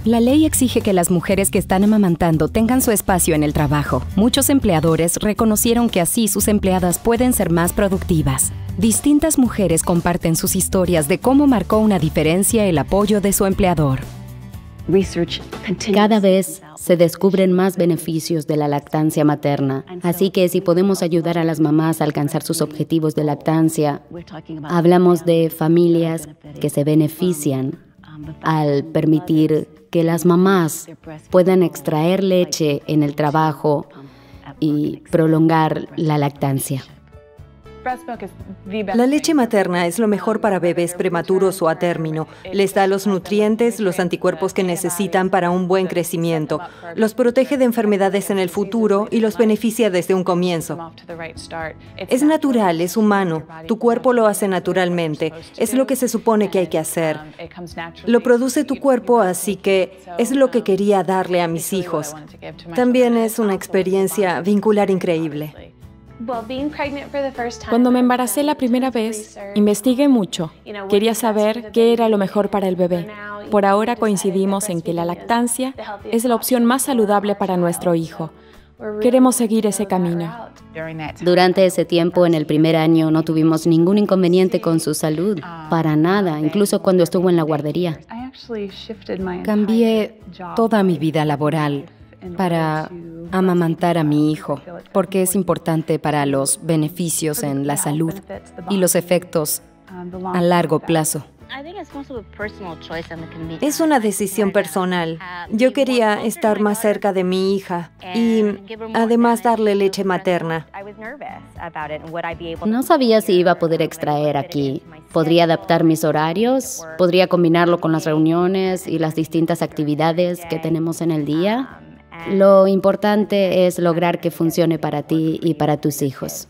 La ley exige que las mujeres que están amamantando tengan su espacio en el trabajo. Muchos empleadores reconocieron que así sus empleadas pueden ser más productivas. Distintas mujeres comparten sus historias de cómo marcó una diferencia el apoyo de su empleador. Cada vez se descubren más beneficios de la lactancia materna, así que si podemos ayudar a las mamás a alcanzar sus objetivos de lactancia, hablamos de familias que se benefician al permitir que las mamás puedan extraer leche en el trabajo y prolongar la lactancia. La leche materna es lo mejor para bebés prematuros o a término. Les da los nutrientes, los anticuerpos que necesitan para un buen crecimiento. Los protege de enfermedades en el futuro y los beneficia desde un comienzo. Es natural, es humano. Tu cuerpo lo hace naturalmente. Es lo que se supone que hay que hacer. Lo produce tu cuerpo, así que es lo que quería darle a mis hijos. También es una experiencia vincular increíble. Cuando me embaracé la primera vez, investigué mucho. Quería saber qué era lo mejor para el bebé. Por ahora coincidimos en que la lactancia es la opción más saludable para nuestro hijo. Queremos seguir ese camino. Durante ese tiempo, en el primer año, no tuvimos ningún inconveniente con su salud, para nada, incluso cuando estuvo en la guardería. Cambié toda mi vida laboral para amamantar a mi hijo, porque es importante para los beneficios en la salud y los efectos a largo plazo. Es una decisión personal. Yo quería estar más cerca de mi hija y además darle leche materna. No sabía si iba a poder extraer aquí. ¿Podría adaptar mis horarios? ¿Podría combinarlo con las reuniones y las distintas actividades que tenemos en el día? Lo importante es lograr que funcione para ti y para tus hijos.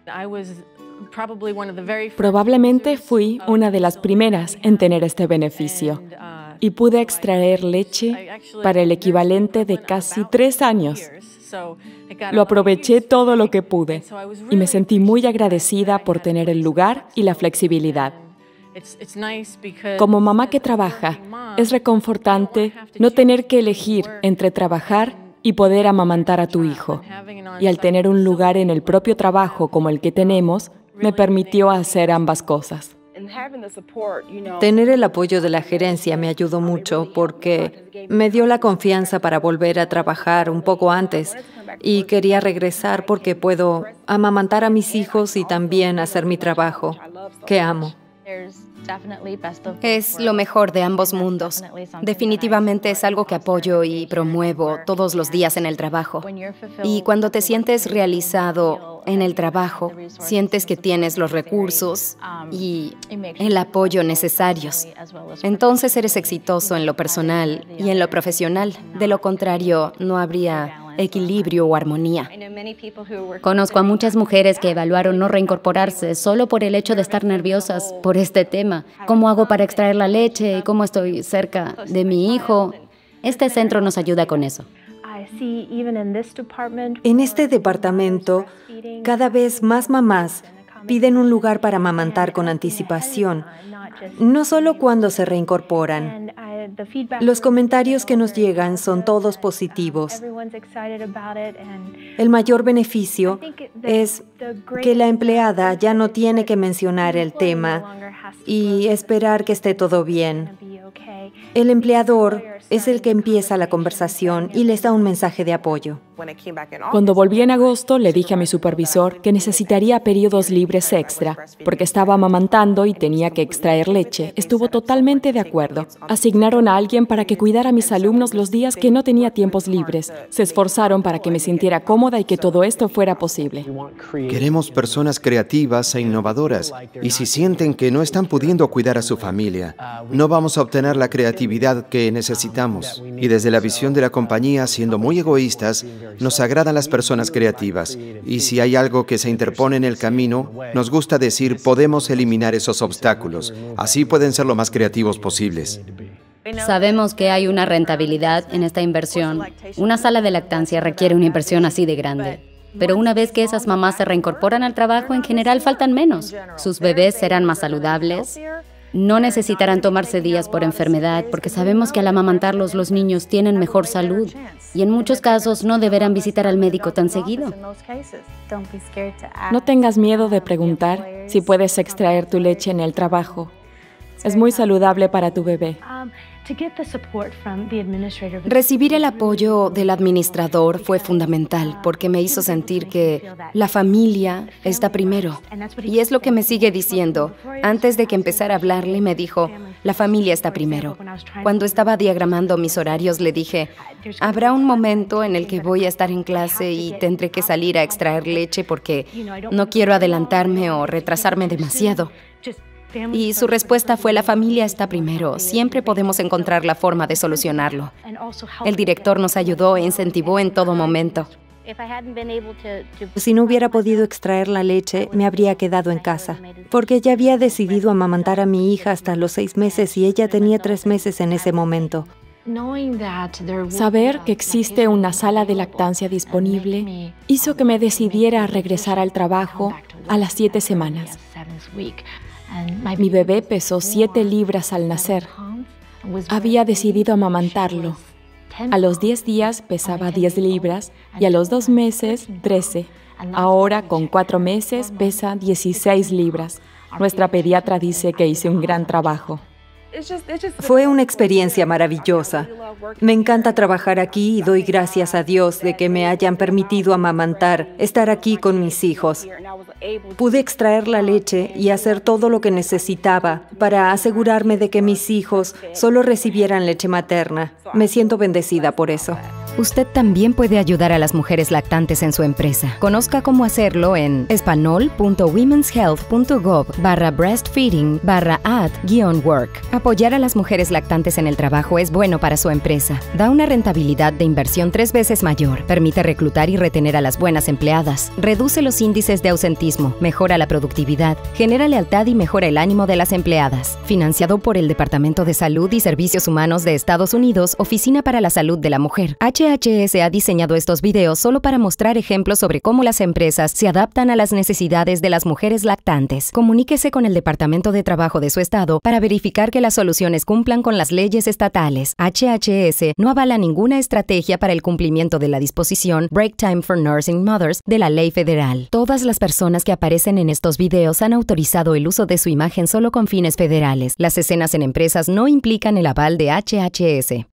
Probablemente fui una de las primeras en tener este beneficio y pude extraer leche para el equivalente de casi 3 años. Lo aproveché todo lo que pude y me sentí muy agradecida por tener el lugar y la flexibilidad. Como mamá que trabaja, es reconfortante no tener que elegir entre trabajar y poder amamantar a tu hijo. Y al tener un lugar en el propio trabajo como el que tenemos, me permitió hacer ambas cosas. Tener el apoyo de la gerencia me ayudó mucho porque me dio la confianza para volver a trabajar un poco antes y quería regresar porque puedo amamantar a mis hijos y también hacer mi trabajo, que amo. Es lo mejor de ambos mundos. Definitivamente es algo que apoyo y promuevo todos los días en el trabajo. Y cuando te sientes realizado en el trabajo, sientes que tienes los recursos y el apoyo necesarios. Entonces eres exitoso en lo personal y en lo profesional. De lo contrario, no habría equilibrio o armonía. Conozco a muchas mujeres que evaluaron no reincorporarse solo por el hecho de estar nerviosas por este tema. ¿Cómo hago para extraer la leche? ¿Cómo estoy cerca de mi hijo? Este centro nos ayuda con eso. En este departamento, cada vez más mamás piden un lugar para amamantar con anticipación, no solo cuando se reincorporan. Los comentarios que nos llegan son todos positivos. El mayor beneficio es que la empleada ya no tiene que mencionar el tema y esperar que esté todo bien. El empleador es el que empieza la conversación y les da un mensaje de apoyo. Cuando volví en agosto, le dije a mi supervisor que necesitaría periodos libres extra, porque estaba amamantando y tenía que extraer leche. Estuvo totalmente de acuerdo. Asignaron a alguien para que cuidara a mis alumnos los días que no tenía tiempos libres. Se esforzaron para que me sintiera cómoda y que todo esto fuera posible. Queremos personas creativas e innovadoras, y si sienten que no están pudiendo cuidar a su familia, no vamos a obtener la creatividad que necesitamos. Y desde la visión de la compañía, siendo muy egoístas, nos agradan las personas creativas. Y si hay algo que se interpone en el camino, nos gusta decir, podemos eliminar esos obstáculos. Así pueden ser lo más creativos posibles. Sabemos que hay una rentabilidad en esta inversión. Una sala de lactancia requiere una inversión así de grande. Pero una vez que esas mamás se reincorporan al trabajo, en general faltan menos. Sus bebés serán más saludables No necesitarán tomarse días por enfermedad porque sabemos que al amamantarlos los niños tienen mejor salud y en muchos casos no deberán visitar al médico tan seguido. No tengas miedo de preguntar si puedes extraer tu leche en el trabajo. Es muy saludable para tu bebé. Recibir el apoyo del administrador fue fundamental porque me hizo sentir que la familia está primero. Y es lo que me sigue diciendo. Antes de que empezara a hablarle, me dijo, la familia está primero. Cuando estaba diagramando mis horarios, le dije, habrá un momento en el que voy a estar en clase y tendré que salir a extraer leche porque no quiero adelantarme o retrasarme demasiado. Y su respuesta fue, la familia está primero, siempre podemos encontrar la forma de solucionarlo. El director nos ayudó e incentivó en todo momento. Si no hubiera podido extraer la leche, me habría quedado en casa, porque ya había decidido amamantar a mi hija hasta los 6 meses y ella tenía 3 meses en ese momento. Saber que existe una sala de lactancia disponible hizo que me decidiera a regresar al trabajo a las 7 semanas. Mi bebé pesó 7 libras al nacer. Había decidido amamantarlo. A los 10 días pesaba 10 libras y a los 2 meses 13. Ahora, con 4 meses, pesa 16 libras. Nuestra pediatra dice que hice un gran trabajo. Fue una experiencia maravillosa. Me encanta trabajar aquí y doy gracias a Dios de que me hayan permitido amamantar, estar aquí con mis hijos. Pude extraer la leche y hacer todo lo que necesitaba para asegurarme de que mis hijos solo recibieran leche materna. Me siento bendecida por eso. Usted también puede ayudar a las mujeres lactantes en su empresa. Conozca cómo hacerlo en espanol.womenshealth.gov/breastfeeding/ad-work. Apoyar a las mujeres lactantes en el trabajo es bueno para su empresa. Da una rentabilidad de inversión 3 veces mayor. Permite reclutar y retener a las buenas empleadas. Reduce los índices de ausentismo. Mejora la productividad. Genera lealtad y mejora el ánimo de las empleadas. Financiado por el Departamento de Salud y Servicios Humanos de Estados Unidos, Oficina para la Salud de la Mujer. HHS ha diseñado estos videos solo para mostrar ejemplos sobre cómo las empresas se adaptan a las necesidades de las mujeres lactantes. Comuníquese con el Departamento de Trabajo de su estado para verificar que las soluciones cumplan con las leyes estatales. HHS no avala ninguna estrategia para el cumplimiento de la disposición Break Time for Nursing Mothers de la ley federal. Todas las personas que aparecen en estos videos han autorizado el uso de su imagen solo con fines federales. Las escenas en empresas no implican el aval de HHS.